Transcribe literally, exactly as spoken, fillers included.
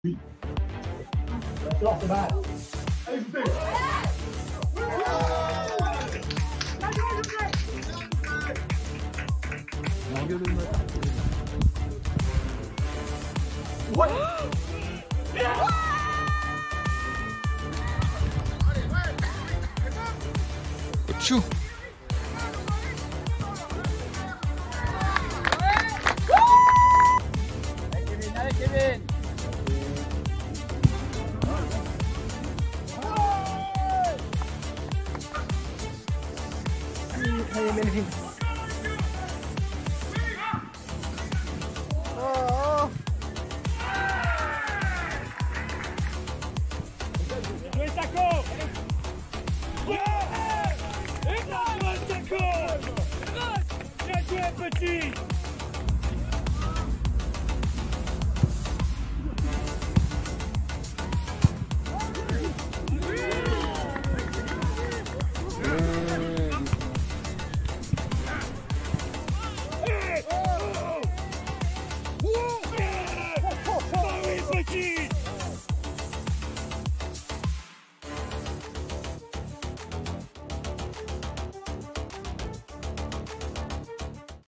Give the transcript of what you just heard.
Off the bat. Allez, foutez. Ouais. Chou. Allez Kevin, allez Kevin. Allez, Melvin. Oh, Jouez Sako. Ouais. Et bravo Sako. Bien joué petit. Petit!